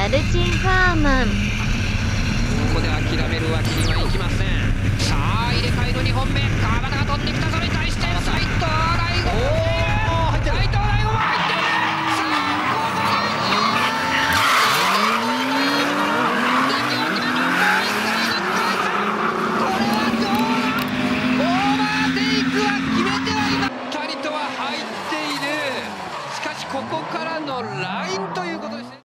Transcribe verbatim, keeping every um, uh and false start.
マルチン・ファーマン。 ここで諦めるわけにはいきません。さあ入れ替えの